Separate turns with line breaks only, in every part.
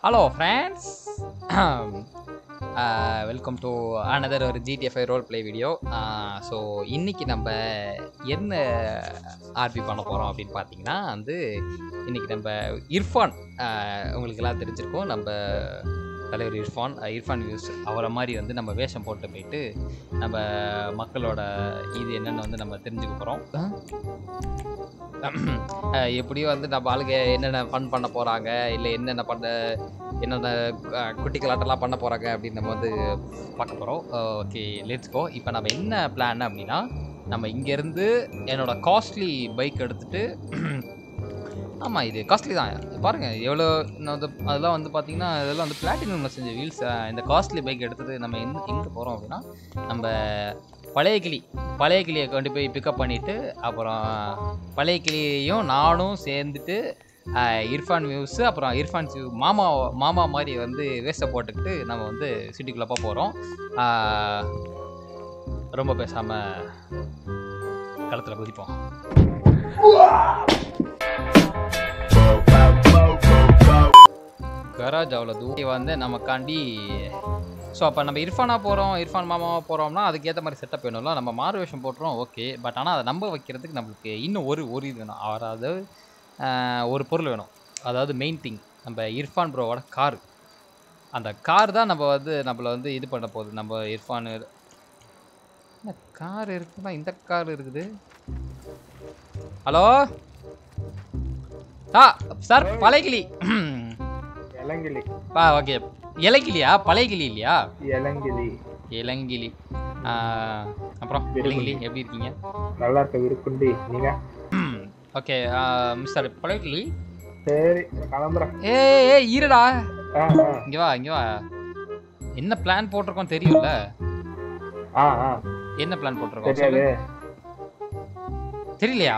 Hello friends. Welcome to another ஒரு GTA 5 role play video. So இன்னைக்கு நம்ம என்ன ஆர்பி பண்ண போகிறோம் அப்படின்னு பார்த்தீங்கன்னா இன்னைக்கு நம்ம இர்ஃபான் உங்களுக்கு எல்லாம் தெரிஞ்சிருக்கோம். நம்ம தலைவர் இர்ஃபான் வியூஸ் அவரை மாதிரி நம்ம வேஷம் போட்டு போயிட்டு நம்ம மக்களோட இது என்னென்னு நம்ம தெரிஞ்சுக்க போகிறோம். எப்படியும் நம்ம ஆளுங்க என்னென்ன ஃபன் பண்ண போகிறாங்க, இல்லை என்னென்ன குட்டிக்கலாட்டெல்லாம் பண்ண போகிறாங்க அப்படின்னு நம்ம பார்க்க போகிறோம். Okay, let's go. இப்போ நம்ம என்ன பிளான் அப்படின்னா, நம்ம இங்கேருந்து என்னோட காஸ்ட்லி பைக் எடுத்துகிட்டு, ஆமாம் இது காஸ்ட்லி தான் பாருங்கள் எவ்வளோ, அதெல்லாம் பார்த்தீங்கன்னா இதெல்லாம் பிளாட்டினமில் செஞ்ச வீல்ஸ். இந்த காஸ்ட்லி பைக் எடுத்துகிட்டு நம்ம எங்கே போகிறோம் அப்படின்னா, நம்ம பழைய கிளியை கொண்டு போய் பிக்கப் பண்ணிவிட்டு, அப்புறம் பழைய கிளியையும் நானும் சேர்ந்துட்டு இர்ஃபான் வியூஸ் அப்புறம் இர்ஃபான் மாமா மாதிரி வேஸ்ட்டை போட்டுக்கிட்டு நம்ம சிட்டிக்குள்ளே போகிறோம். ரொம்ப பேசாமல் களத்தில் குதிப்போம். கராஜ் அவ்வளோ தூரம் நமக்காண்டி. ஸோ அப்போ நம்ம இர்ஃபான் மாமாவாக போகிறோம்னா அதுக்கேற்ற மாதிரி செட்டப் வேணும்ல. நம்ம மாறு வேஷம் போட்டுறோம், ஓகே. பட் ஆனால் அதை நம்ப வைக்கிறதுக்கு நம்மளுக்கு இன்னும் ஒரு இது வேணும். அதாவது ஒரு பொருள் வேணும். அதாவது மெயின் திங், நம்ம இர்ஃபான் ப்ரோவோட கார். அந்த கார் தான் நம்மளை இது பண்ண போகுது. நம்ம இர்ஃபான் கார் இருக்குன்னா இந்த கார் இருக்குது. ஹலோ சார், பழையகிளி. ஓகே, இலங்கிலியா? பழைய கிளி இல்லையா? இளங்கிளி. அப்புறம் இளங்கிலி எப்படி இருக்கீங்க?
நல்லா இருக்க விருக்குண்டி. நீங்க?
ஓகே மிஸ்டர் பழைய கிளி.
சரி கிளம்புறேன்.
ஏய் ஈரடா, இங்க வா. என்ன பிளான் போட்டிருக்கோம் தெரியும்ல? என்ன பிளான் போட்டிருக்கோம் தெரியலையா?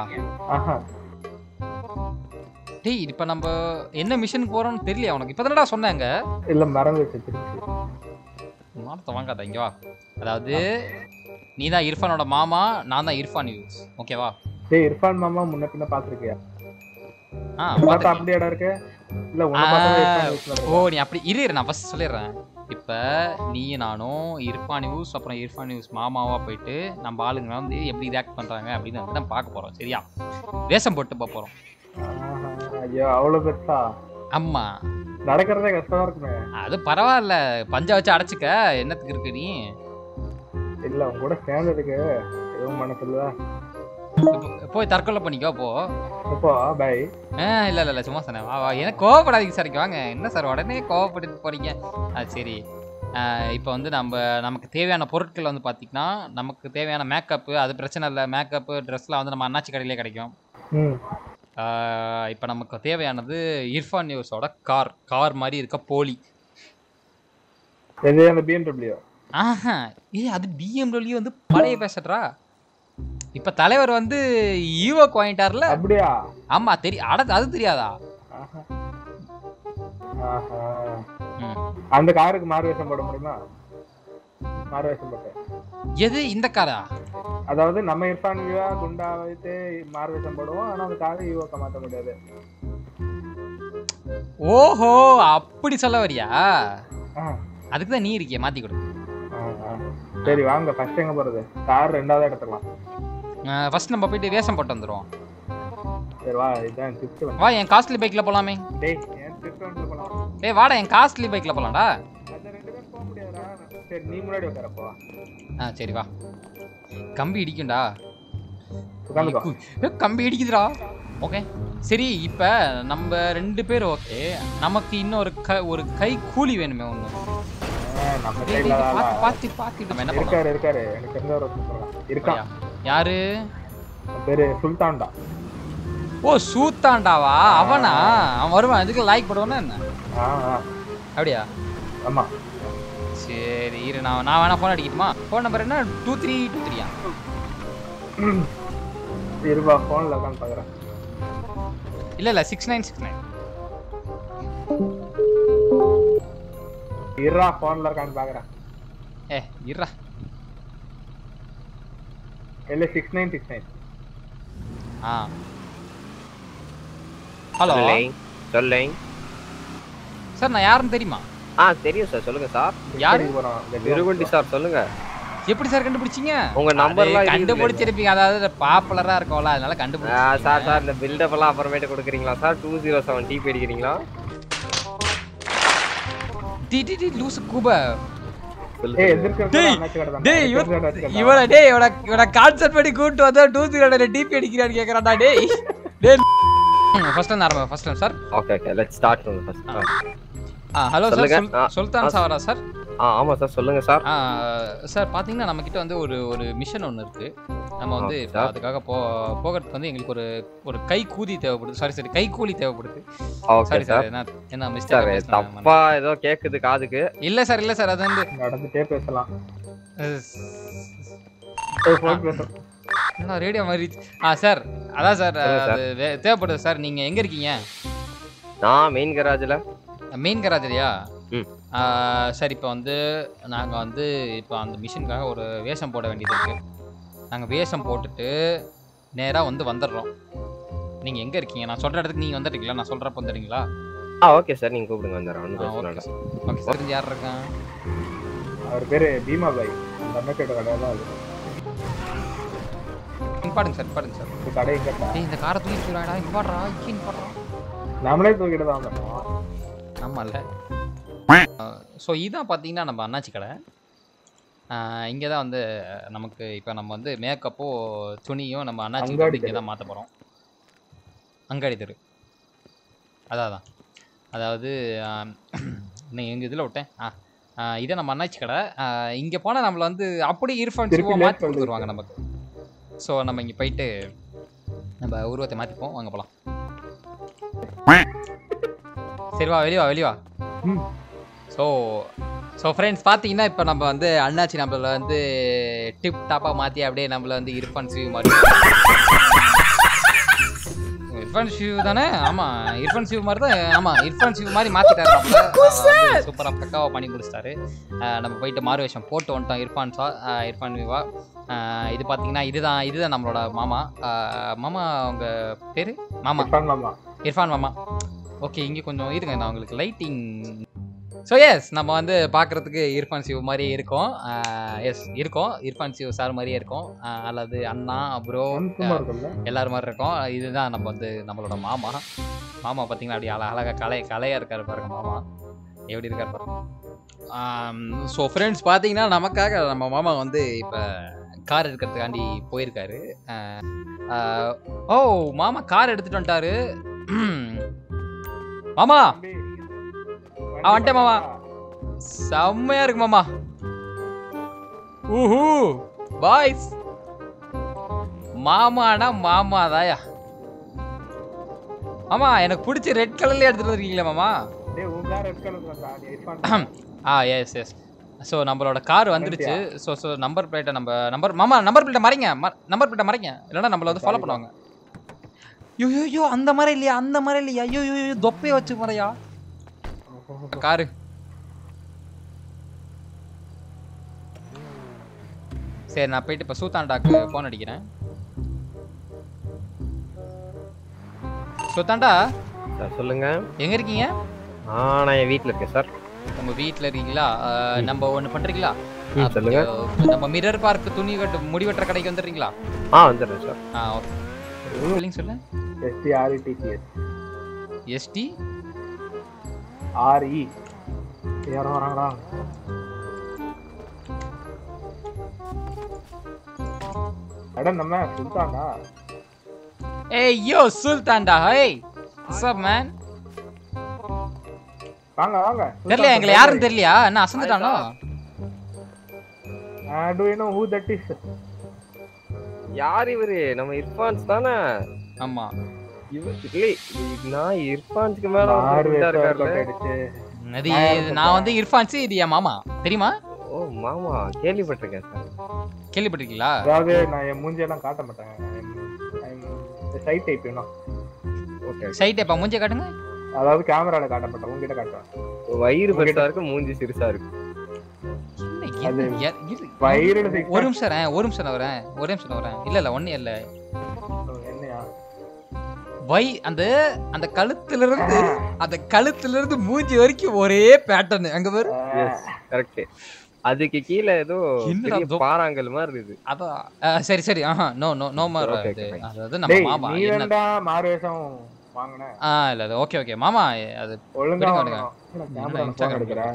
டேய், இப்ப நம்ம என்ன மிஷனுக்கு போறோம்னு தெரியலையா உனக்கு? இப்பதானடா சொன்னாங்க.
இல்ல மறந்துச்சு.
மாத்த வாங்காத, இங்க வா. அதாவது நீ தான் இர்ஃபானோட மாமா, நான் தான் இர்ஃபான் யூஸ், ஓகேவா?
டேய், இர்ஃபான் மாமா முன்ன பின்ன பாத்துக்கியா? பார்த்தா அப்படி இடம் இருக்கு. இல்ல உன்ன பார்த்தா இர்ஃபான் யூஸ்.
ஓ நீ அப்படி இரு, நான் ஃபர்ஸ்ட் சொல்லிடுறேன். இப்ப நீ நானும் இர்ஃபான் யூஸ் அப்புறம் இர்ஃபான் யூஸ் மாமாவா போயிட்டு நம்ம ஆளுங்க எப்படி ரியாக்ட் பண்றாங்க அப்படின்னு தான் பார்க்க போறோம். சரியா? வேஷம் போட்டு போறோம்.
ஐயோ அவ்வளவு பெருசா?
ஆமா,
நடக்கிறதே கஷ்டமா இருக்குமே.
அது பரவாயில்ல, பஞ்சா வச்சு அடைச்சுக்க. என்னத்துக்கு இருக்கு நீ?
இல்ல உங்க கூட சேர்ந்ததுக்கு எதுவும் மனசுல
போய் தற்கொலை பண்ணிக்கோ போ.
பை.
இல்ல சும்மா சொன்னேன். எனக்கு கோவப்படாதீங்க சார். வாங்க. என்ன சார் உடனே கோவப்பட்டு போறீங்க? சரி. இப்போ நமக்கு தேவையான பொருட்கள் பார்த்தீங்கன்னா, நமக்கு தேவையான மேக்கப்பு அது பிரச்சனை இல்லை. மேக்கப்பு ட்ரெஸ்லாம் நம்ம அண்ணாச்சி கடையிலே கிடைக்கும். இப்போ நமக்கு தேவையானது இர்ஃபான் நியூஸோட கார் மாதிரி இருக்க போலி. அது BMW பழைய பேசட்ரா. இப்ப தலைவர் ஈவோ வாங்கிட்டார்ல.
அப்படியா?
ஆமா தெரியும். அது தெரியாதா?
அந்த காருக்கு மாறு வேஷம் போட முடியுமா? மாறு வேஷம் போட்டு
எது இந்த காரா?
அதாவது நம்ம இர்ஃபான் வியூவா குண்டா வைத்து மாறு வேஷம் போடுவோம். ஆனா அந்த காரை ஈவோக்க மாத்த முடியாது.
ஓஹோ, அப்படி சொல்ல வரியா? அதுக்கு தான் நீ இருக்கிய, மாத்தி கொடு.
சரி வாங்க, ஃபர்ஸ்ட் எங்க போறது? கார் ரெண்டாவது எடுத்துக்கலாம்.
ஃபர்ஸ்ட் நம்ம போயிட்டு வேஷம் போட்டு வந்துருவோம்.
சரி வா, இதான் டிப்ஸ்.
வா, என் காஸ்ட்லி பைக்ல போலாமே.
டேய், என் டிப்ஸ் போலாம்.
டேய் வாடா, என் காஸ்ட்லி பைக்ல போலாம்டா.
அத ரெண்டு பேரும் போக முடியாதா? சரி நீ முன்னாடி உட்காரப்போ.
சரி வா. கம்பி இடிக்கும்டா.
உட்கார்ந்துக்கோ.
கம்பி இடிக்குதுடா. ஓகே சரி, இப்போ நம்ம ரெண்டு பேர் ஓகே. நமக்கு இன்னும் ஒரு கை கூலி வேணுமே ஒன்று.
நம்ம
பாத்து நம்ம என்ன பண்ணலாம்?
இருக்காரு எனக்கு தெரிஞ்ச ஒரு இருக்கான்.
யாரு?
பேரு சுல்தான்டா.
ஓ சூத்தாண்டாவா? அவனா? அவன் வருவான். இதுக்கு லைக் போடுவானா என்ன? அப்படியா?
ஆமா.
சரி இரு, நான் வேணா ஃபோன் அடிக்கட்டுமா? ஃபோன் நம்பர் என்ன? 2323
இருவா, ஃபோன்ல உட்கார்ந்து பார்க்கறேன்.
இல்ல 6969.
இருடா, ஃபோன்ல உட்கார்ந்து பார்க்கறேன்.
இருடா.
இல்ல 6969.
ஹலோ
சொல்லேன்.
சார் நான் யாருன்னு தெரியுமா?
தெரியும் சார். சொல்லுங்க சார்.
யாரு?
நிருகுண்டி சார் சொல்லுங்க.
எப்படி சார் கண்டுபிடிச்சீங்க?
உங்க நம்பர்லாம்
கண்டுபிடிச்சிருப்பீங்க. அதாவது பாப்புலரா இருக்கும்ல அதனால கண்டுபிடிச்சீங்க.
சார் இந்த பில்டப் எல்லாம் அப்புறமேட்டு கொடுக்குறீங்களா சார்? 207 டிபி அடிக்கிறீங்களா?
டி லூஸ் கூப.
ஏய் எதிர்க்கறத அண்ணாச்சி கடை தான்.
டேய் இவன கான்செப்ட் பண்ணி கூட்டி வந்தா 207 டிபி அடிக்கிறான்னு கேக்குறான்டா டேய். டேய் ஃபர்ஸ்ட் டைம் ஆரம்ப first time sir.
Okay let's start from first.
Hello sir Sultan சாவரா சார்?
ஆமா சார் சொல்லுங்க சார்.
சார் பாத்தீங்கன்னா நம்ம கிட்ட வந்து ஒரு மிஷன் ஒன்னு இருக்கு. நம்ம வந்து அதுக்காக போகிறதுக்கு வந்து எங்களுக்கு ஒரு கை கூலி தேவைப்படுது. சாரி கை கூலி தேவைப்படுது. சாரி சார் என்ன மிஸ்டேக்
தப்பா ஏதோ கேக்குது காதுக்கு.
இல்ல சார் அது வந்து
நடந்துட்டே பேசலாம்.
என்ன ரேடியோ மாதிரி. சார் அதான் சார் தேவைப்படுது சார். நீங்க எங்க இருக்கீங்க?
நான் மெயின் கராஜ்ல.
மெயின் கராஜ்லயா? சார் இப்போ வந்து நாங்கள் வந்து இப்போ அந்த மிஷினுக்காக ஒரு வேஷம் போட வேண்டியது இருக்குது. நாங்கள் வேஷம் போட்டுட்டு நேராக வந்துடுறோம். நீங்கள் எங்கே இருக்கீங்க? நான் சொல்கிற இடத்துக்கு நீங்கள் வந்துட்டீங்களா? நான் சொல்கிறப்ப வந்துடுறீங்களா?
ஓகே சார் நீங்கள் கூப்பிடுங்க வந்துடுறோம்.
Okay sir. யார் இருக்கான்?
அவர் பேர் பீமா பாய். அந்த அண்ணாச்சியோட கடை தான் அது.
பாடுங்க சார்.
கடை எங்கடா?
இந்த காரை தூக்கிட்டு போறாடா. இங்க பாடுறா.
நாமளே தூக்கிட்டு தான் வந்தோம்.
ஆமாம்ல. ஸோ இதான் பார்த்தீங்கன்னா நம்ம அண்ணாச்சி கடை. இங்கே தான் வந்து நமக்கு இப்போ நம்ம வந்து மேக்கப்போ துணியும் நம்ம அண்ணாச்சி இங்கே தான் மாற்ற போகிறோம். அங்காடி தெரு. அதாவது நீங்கள் எங்கள் இதில் விட்டேன். இதை நம்ம அண்ணாச்சி கடை. இங்கே போனால் நம்மளை வந்து அப்படியே இர்ஃபான் மாற்றி கொடுத்துருவாங்க நமக்கு. ஸோ நம்ம இங்கே போயிட்டு நம்ம உருவத்தை மாற்றிப்போம். வாங்க போகலாம். சரி வெளிவா. ஸோ ஃப்ரெண்ட்ஸ் பார்த்தீங்கன்னா இப்போ நம்ம வந்து அண்ணாச்சி நம்மள வந்து டிப் டாப்பாக மாற்றி அப்படியே நம்மள வந்து இர்ஃபான் ஷியூ மாதிரி. இர்ஃபான் ஷியூ தானே? ஆமாம் இர்ஃபான் ஷியூ மாதிரி தான். ஆமாம் இர்ஃபான் ஷியூ மாதிரி மாற்றிட்டாரு. நம்மள சூப்பராக பக்காவாக பண்ணி கொடுத்துட்டாரு. நம்ம போயிட்டு மாறு வேஷம் போட்டு வந்துட்டோம். இர்ஃபான் வியூவா. இது பார்த்தீங்கன்னா இதுதான் நம்மளோட மாமா. அவங்க பேர் இர்ஃபான் மாமா. ஓகே இங்கே கொஞ்சம் இருங்க, நான் உங்களுக்கு லைட்டிங். ஸோ எஸ் நம்ம வந்து பார்க்குறதுக்கு இர்ஃபான் ஷியூ மாதிரி இருக்கோம். இருக்கோம் இர்ஃபான் ஷியூ சார் மாதிரியே இருக்கும். அல்லது அண்ணா ப்ரோ எல்லாரும் மாதிரி இருக்கும். இதுதான் நம்ம வந்து நம்மளோட மாமா. பார்த்தீங்கன்னா அப்படி அழகாக கலையாக இருக்கார் பாருங்க. மாமா எப்படி இருக்கார் பாருங்க. ஸோ ஃப்ரெண்ட்ஸ் பார்த்தீங்கன்னா நமக்காக நம்ம மாமா வந்து இப்போ கார் எடுக்கிறதுக்காண்டி போயிருக்காரு. மாமா கார் எடுத்துகிட்டு வந்துட்டாரு. மாமா வந்துட்டேன் மாமா. செம்மையா இருக்கு மாமா. பாய்ஸ் மாமாதாயா. மாமா எனக்கு பிடிச்ச ரெட் கலர்ல எடுத்துட்டு வந்திருக்கீங்களா மாமா? எஸ். ஸோ நம்மளோட கார் வந்துடுச்சு. ஸோ நம்பர் பிளேட்டை நம்பர் பிளேட்டை மறைங்க. இல்லைன்னா நம்மள வந்து ஃபாலோ பண்ணுவாங்க. ஐயோ அந்த மாதிரி இல்லையா? ஐயோ தொப்பையை வச்சு மறையா காரு. சரி நான் போயிட்டு இப்போ சூத்தாண்டாக்கு போன் அடிக்கிறேன். சூத்தாண்டா
சொல்லுங்க.
எங்க இருக்கீங்க?
நான் என் வீட்டில் இருக்கேன் சார்.
உங்க வீட்டில் இருக்கீங்களா? நம்ம ஒன்று பண்றீங்களா?
சொல்லுங்க.
நம்ம மிரர் பார்க் துணி முடி வெட்டுற கடைக்கு வந்துடுறீங்களா?
வந்துடுறேன் சார்.
ஓகே சொல்லு. ST
RE யாரோ வராங்களா? நம்ம சுல்தான்டா.
ஏய் யோ சுல்தான்டா. Hey what's up man?
வாங்க.
தெரியல எங்களை யாரும் தெரியலையா? என்ன அசந்துட்டானோ?
Do you know who that is?
யார் இவரு? நம்ம இர்ஃபான்ஸ் தானே?
ஆமா.
நான் இர்ஃபான்ஸ்க்கு மேல
நான் வந்து இர்ஃபான்ஸ். இது என் மாமா தெரியுமா?
மாமா கேள்விப்பட்டிருக்கேன் சார்.
கேள்விப்பட்டிருக்கீங்களா?
அதாவது நான் என் மூஞ்சியெல்லாம் காட்ட மாட்டேன். சை டைப் வேணும்.
ஓகே
சை டைப்பா? மூஞ்சி காட்டுங்க.
அதாவது கேமரால காட்ட மாட்டேன், உங்ககிட்ட காட்டுவேன்.
வயிறு பெருசா இருக்கு, மூஞ்சி சிறுசா இருக்கு.
ஒரு நிமிஷம் வரேன். இல்ல ஒண்ணே இல்ல.
என்னையா?
அந்த கழுத்துல இருந்து அந்த கழுத்துல இருந்து மூஞ்சி வரைக்கும் ஒரே பேட்டர்ன் அங்க பாரு.
கரெக்ட். அதுக்கு கீழ ஏதோ பெரிய பாறாங்கல் மாதிரி இருக்குது.
அதான் சரி சரி. நோ நோ நோ மார். அதாவது நம்ம மாமா
நீ என்னடா மார்வேஷம் வாங்குன?
இல்ல அது ஓகே மாமா அது
ஒழுங்கா வாங்க. கேமரா ஃபோன் எடுக்கறா.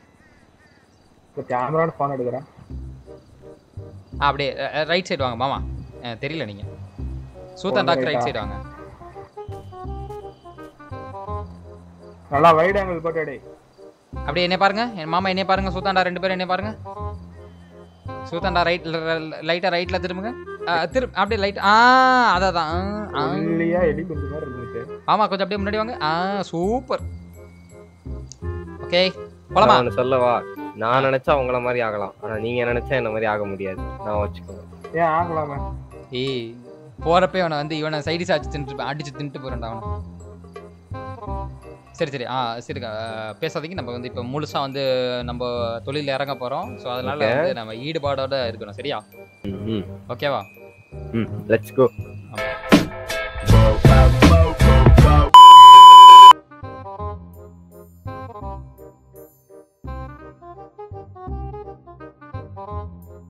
கேமரா ஃபோன் எடுக்கறா.
அப்படியே ரைட் சைடு வாங்க மாமா. தெரியல நீங்க. சூதன் டாக் ரைட் சைடு வாங்க.
நல்லா வைட் ஆங்கிள் போட்டு எடு.
அப்படியே என்ன பாருங்க. என் மாமா என்ன பாருங்க. சூதாண்டா ரெண்டு பேரும் என்ன பாருங்க. சூதாண்டா லைட்டா ரைட்ல திரும்புங்க. அப்படியே லைட் அதான்
இல்லையா எடி கொஞ்சம் மாதிரி இருந்துச்சு.
ஆமா கொஞ்சம் அப்படியே முன்னாடி வாங்க. சூப்பர். ஓகே போலாமா?
நான் சொல்லவா, நான் நினைச்சா உங்கள மாதிரி ஆகலாம், ஆனா நீங்க நினைச்சா என்ன மாதிரி ஆக முடியாது. நான் வச்சுக்கோங்க.
ஏன் ஆகலாமே?
ஏய் போறப்பே அவனை வந்து இவனை சைடிஸ் அடிச்சு தின்ட்டு போறேன்டா அவனை. சரி சரி சரி பேசாதீங்க. நம்ம வந்து இப்போ முழுசா வந்து நம்ம தொழில இறங்க போறோம். ஸோ அதனால வந்து நம்ம ஈடுபாடோட இருக்கணும். சரியா? ஓகேவா?
லெட்ஸ் கோ.